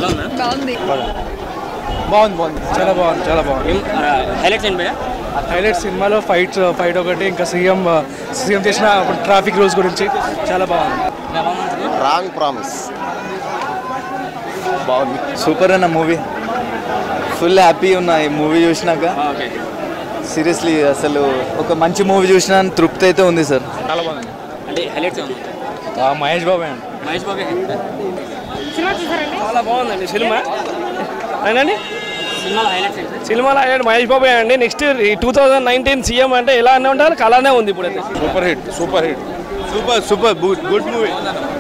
బాగుంది చాలా బాగుంది హైలైట్స్ సినిమాలో ఫైట్ ఒకటి ఇంకా సీఎం చేసిన ట్రాఫిక్ రూల్స్ గురించి చాలా బాగుంది. రాంగ్ ప్రామిస్ బాగుంది, సూపర్ అన్న మూవీ. ఫుల్ హ్యాపీ ఉన్నా ఈ మూవీ చూసినాక. సీరియస్లీ అసలు ఒక మంచి మూవీ చూసిన తృప్తి అయితే ఉంది సార్. చాలా బాగుంది. అంటే హైలైట్స్ మహేష్ బాబు అండి. చాలా బాగుందండి సినిమా. అయినండి సినిమాలో హైలైట్ మహేష్ బాబు అండి. నెక్స్ట్ 2019 సీఎం అంటే ఎలా అనే ఉండాలి, అలానే ఉంది ఇప్పుడైతే. Super hit super good movie.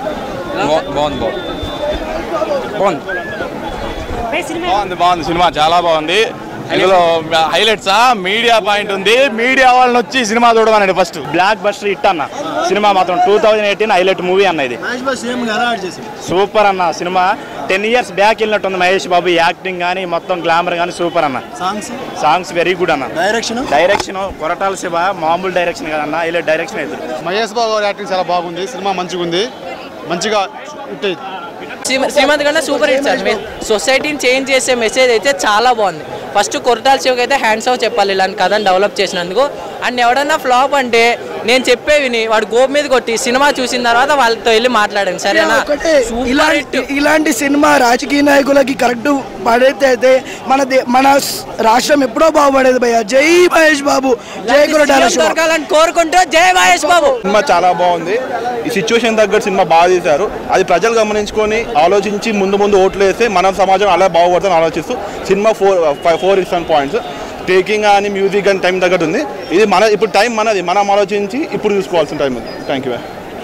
బాగుంది సినిమా చాలా బాగుంది. ఇందులో హైలైట్స్ మీడియా పాయింట్ ఉంది. మీడియా వాళ్ళని వచ్చి సినిమా చూడమనండి. ఫస్ట్ బ్లాక్ బస్టర్ హిట్ అన్న సినిమా మాత్రం 2018 హైలైట్ మూవీ అన్న. ఇది సూపర్ అన్న సినిమా. 10 years బ్యాక్ వెళ్ళినట్టుంది మహేష్ బాబు యాక్టింగ్ కానీ మొత్తం గ్లామర్ కానీ సూపర్ అన్న. సాంగ్స్ వెరీ గుడ్ అన్న. డైరెక్షన్ కొరటాల శివ మామూలు డైరెక్షన్ కదన్న, హైలైట్ డైరెక్షన్ అయితే. మహేష్ బాబు యాక్టింగ్ చాలా బాగుంది. సినిమా మంచిగా ఉంది, మంచిగా హిట్. శ్రీమంత్ కన్నా సూపర్ హిట్ సార్. సొసైటీని చేంజ్ చేసే మెసేజ్ అయితే చాలా బాగుంది. ఫస్ట్ కొరటాల శివకి అయితే హ్యాండ్స్ ఆఫ్ చెప్పాలి ఇలాంటి కథను డెవలప్ చేసినందుకు. అండ్ ఎవడన్నా ఫ్లాప్ అంటే నేను చెప్పేవిని వాడు గోపు మీద కొట్టి సినిమా చూసిన తర్వాత వాళ్ళతో వెళ్ళి మాట్లాడండి సరేనా. ఇలాంటి సినిమా రాజకీయ నాయకులకి కరెక్ట్ పడైతే అయితే మన రాష్ట్రం ఎప్పుడో బాగుపడేది భయ్య. జై మహేష్ బాబు, జై కొరటాల శివ దొరకాలని కోరుకుంటూ జై మహేష్ బాబు. సినిమా చాలా బాగుంది. ఈ సిచ్యువేషన్ తగ్గట్టు సినిమా బాగా తీశారు. అది ప్రజలు గమనించుకొని ఆలోచించి ముందు ఓట్లు వేస్తే మన సమాజం అలా బాగుపడుతుందని ఆలోచిస్తూ సినిమా 4 పాయింట్స్ టేకింగ్ అని మ్యూజిక్ అని టైం తగ్గట్టు ఉంది. ఇది ఇప్పుడు టైం మనది, మనం ఆలోచించి ఇప్పుడు చూసుకోవాల్సిన టైం ఉంది. Thank you.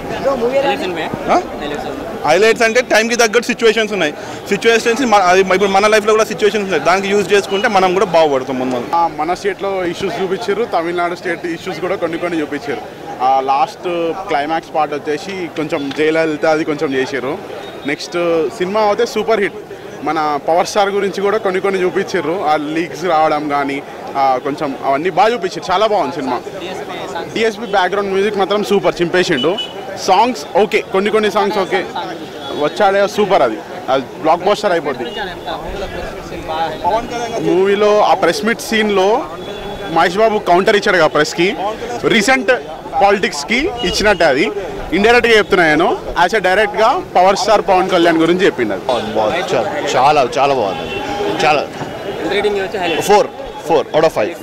హైలైట్స్ అంటే టైంకి తగ్గట్టు సిచ్యువేషన్స్ ఉన్నాయి. సిచ్యువేషన్స్ ఇప్పుడు మన లైఫ్లో కూడా సిచ్యువేషన్స్ ఉన్నాయి. దానికి యూజ్ చేసుకుంటే మనం కూడా బాగుపడతాం. మన స్టేట్లో ఇష్యూస్ చూపించారు, తమిళనాడు స్టేట్ ఇష్యూస్ కూడా కొన్ని చూపించారు. లాస్ట్ క్లైమాక్స్ పార్ట్ వచ్చేసి కొంచెం జైలు వెళ్తే అది కొంచెం చేశారు. నెక్స్ట్ సినిమా అయితే సూపర్ హిట్. మన పవర్ స్టార్ గురించి కూడా కొన్ని చూపించారు. ఆ లీక్స్ రావడం కానీ కొంచెం అవన్నీ బాగా చూపించారు. చాలా బాగుంది సినిమా. డిఎస్పి బ్యాక్గ్రౌండ్ మ్యూజిక్ మాత్రం సూపర్ చింపేసిండు. సాంగ్స్ ఓకే, కొన్ని సాంగ్స్ ఓకే వచ్చాడే సూపర్. అది బ్లాక్ బస్టర్ అయిపోద్ది. మూవీలో ఆ ప్రెస్ మీట్ సీన్లో మహేష్ బాబు కౌంటర్ ఇచ్చాడు కదా ప్రెస్కి. రీసెంట్ పాలిటిక్స్కి ఇచ్చినట్టే అది ఇండైరెక్ట్గా చెప్తున్నా నేను. యాజ్ డైరెక్ట్గా పవర్ స్టార్ పవన్ కళ్యాణ్ గురించి చెప్పింది. చాలా చాలా బాగుంది. చాలా 4 out of 5.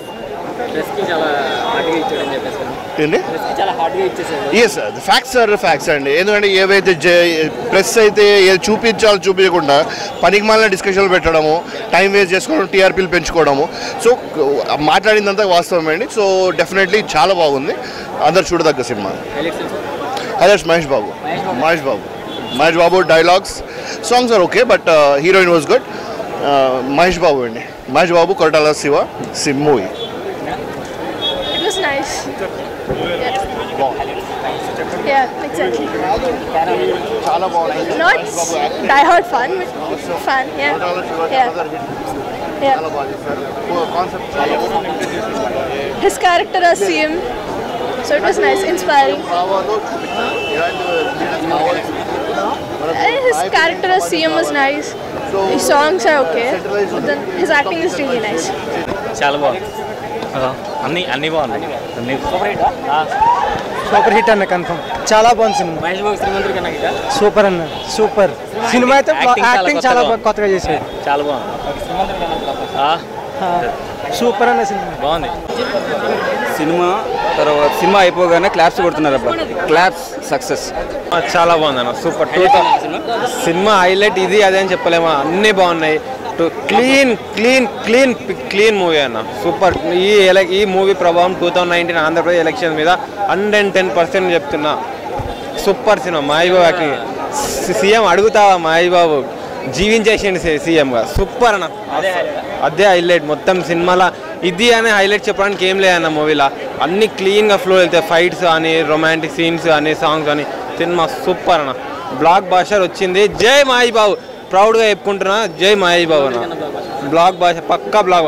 ఏంటి ఎస్ ఫ్యాక్ట్స్ అండి. ఎందుకంటే ఏవైతే ప్రెస్ అయితే చూపించకుండా పనికి మాలిన డిస్కషన్లు పెట్టడము, టైం వేస్ట్ చేసుకోవడం, టీఆర్పీలు పెంచుకోవడము. సో మాట్లాడిందంతా వాస్తవమే అండి. సో డెఫినెట్లీ చాలా బాగుంది. అందరు చూడదగ్గ సినిమా. Highlights Mahesh Babu dialogues, songs are okay but heroine was good. Mahesh Babu Koratala Siva movie. Nice. Yeah, exactly. Not die-hard fun, but fun. Yeah. His character as CM, so it was nice, inspiring. His character as CM was nice. His songs are okay, but then his acting is really nice. చాలా బాగుంది. అన్నీ బాగున్నాయి. Super hit అన్న confirm. చాలా బాగుంది cinema. Mahesh Babu శ్రీమంతుడి కన్నా super అన్న, super cinema అయితే. యాక్టింగ్ చాలా కొత్తగా చేశాడు. చాలా బాగుంది. సూపర్ అన్న సినిమా బాగుంది. సినిమా అయిపోగానే క్లాప్స్ కొడుతున్నారు అబ్బా. Claps success. చాలా బాగుంది అన్న, సూపర్. సినిమా హైలైట్ ఇది అదే అని చెప్పలేమా, అన్నీ బాగున్నాయి. క్లీన్ మూవీ అన్న, సూపర్. ఈ మూవీ ప్రభావం 2019 ఆంధ్రప్రదేశ్ ఎలక్షన్ మీద 110% చెప్తున్నా. Super cinema. Mahesh Babu acting. CM అడుగుతావా మహేష్ బాబు జీవించేసింది సీఎంగా. సూపర్ అన్న, అదే హైలైట్ మొత్తం సినిమాలో. ఇది అనే హైలైట్ చెప్పడానికి ఏం లేదన్న మూవీలో. అన్ని క్లీన్గా ఫ్లో వెళ్తాయి. ఫైట్స్ కానీ, రొమాంటిక్ సీన్స్ కానీ, సాంగ్స్ కానీ. సినిమా సూపర్ అన్న, బ్లాక్ బాస్టర్ వచ్చింది. జై మహేష్ బాబు, ప్రౌడ్గా చెప్పుకుంటున్నా. జై మహేష్ బాబు అన్న. బ్లాక్ బాస్టర్ పక్కా బ్లాక్.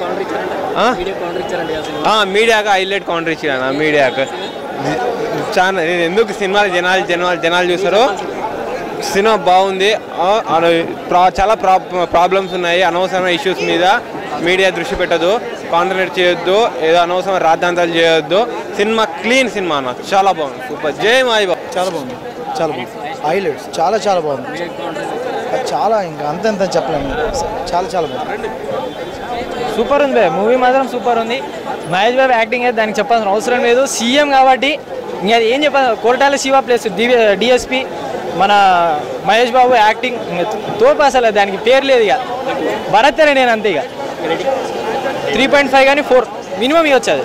మీడియాకి హైలైట్ కౌంటర్ ఇచ్చాను. మీడియాకి చాలా. నేను ఎందుకు సినిమాలు జనాలు చూస్తారో సినిమా బాగుంది. చాలా ప్రాబ్లమ్స్ ఉన్నాయి. అనవసరమైన ఇష్యూస్ మీద మీడియా దృష్టి పెట్టదు, కాన్సన్ట్రేట్ చేయొద్దు, ఏదో అనవసరమైన రాద్ధాంతాలు చేయొద్దు. సినిమా క్లీన్ సినిమా అన్న, చాలా బాగుంది. సూపర్. జై మాయిబా. చాలా బాగుంది, చాలా బాగుంది. హైలైట్స్ చాలా చాలా బాగుంది. చాలా ఇంకా అంత చెప్పలేము. చాలా చాలా బాగుంది. సూపర్ ఉంది మూవీ మాత్రం సూపర్ ఉంది. మహేష్ బాబు యాక్టింగ్ అయితే దానికి చెప్పాల్సిన అవసరం లేదు. సీఎం కాబట్టి ఇంకా ఏం చెప్పాలి. కొరటాల శివ ప్లస్ డిఎస్పి మన మహేష్ బాబు యాక్టింగ్ తోపు అసలు, దానికి పేరు లేదు. ఇక భరత్ నేను అంతే. ఇక 3.5 కానీ 4 మినిమం ఇవ్వచ్చు. అది